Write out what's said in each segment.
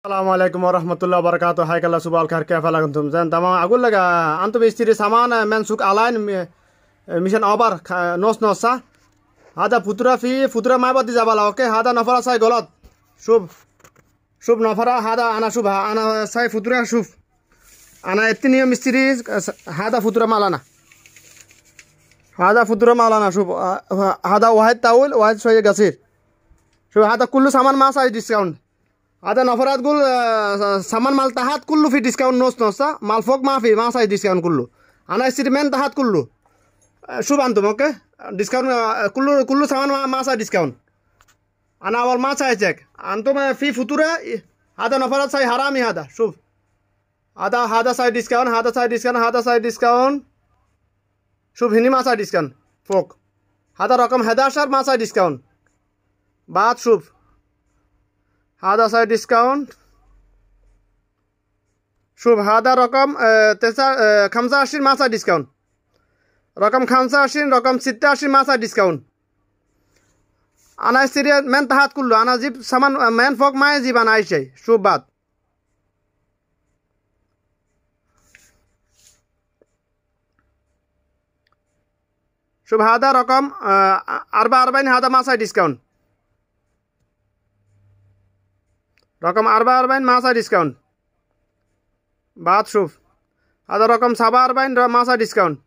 अस्सलामुअलैकुम वरहमतुल्लाहि वबरकातुहू हाय कल्ला सुबाल खैर कैफ अलकुम जन तमाम अगुल लगा अंतु इस्तिरी सामान men suk alain mission obar nos nosa hada futura mai badi jabala oke hada nafara sai golat shub nafara hada ana shub ana sai futura shub ana etni mistri hada futura malana shub hada wahid tawil wahid shoye gasir shub hada kullu saman ma sai discount ada nafarat gul saman mal tahat kullu fi discount nosa mal fok maafi ma sai discount kullu ana estimate tahat kullu shub antum okay discount kullu saman ma sai discount ana awal ma sai check antum fi futura ada nafarat sai harami hada shub hada sai discount shub hini ma sai discount fok hada rakam 11 ma sai discount baat shub hada sai discount shub hada rakam 85 ma sai discount rakam 85 rakam 86 ma sai discount ana serious men tahat kullu ana jib saman men fok mai jib ana aishay shub baat shub hada rakam 44 hada ma sai discount रकम 44 मासा discount बात शुभ हदा रकम 47 मासा discount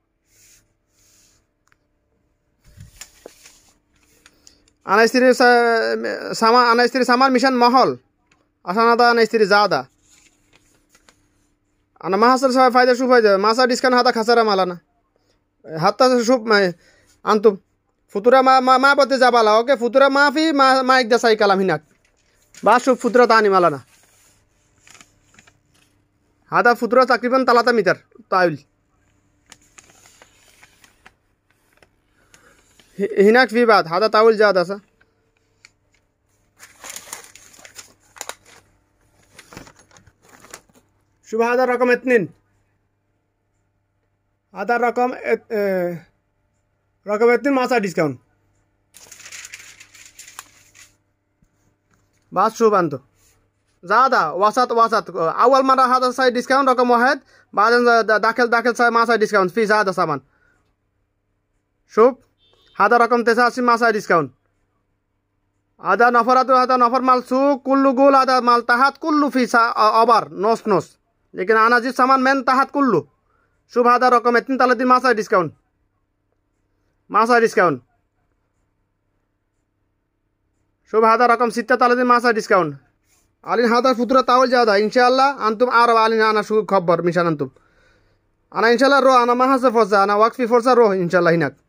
ana istri saman mission mahal asanada ana istri zada ana mahasar sa fayda shub fayda masa discount hada khasara malana hatta shub antum futura ma bate jabala okay futura maafi ma ekda sai kalam hinak बाशु फुतरा तानी मालाना हादा फुतरा तकरीबन 3 metre ताइल हिनाक फी बात हादा ताइल ज्यादा सा शुभ हादा रकम इतनिन हादा रकम इतनिन मासा डिस्काउंट बात शुभ अंतो ज़्यादा वसत अवल मरा हदा साइड डिस्काउंट रकम वाहिद बाद दाखिल साइड मा साइड डिस्काउंट फी ज़्यादा सामान शुभ हदा रकम 83 मा साइड डिस्काउंट आधा नफर माल सु कुल्लू गोल आधा माल तहात कुल्लू फी ओवर नोस लेकिन आना जिस सामान मेन तहात कुल्लू शुभ हदा रकम इतनी तलदी मा साइड डिस्काउंट शुभ हदा रकम 6 तालदी मासा डिस्काउंट आलिन हदा फुतरा तावल ज्यादा इंशाल्लाह अंतुम आर आलिन आना शु खबर मिशन अंतुम ana inshallah ro ana mahasa forza ana waqfi forza ro inshallah hinak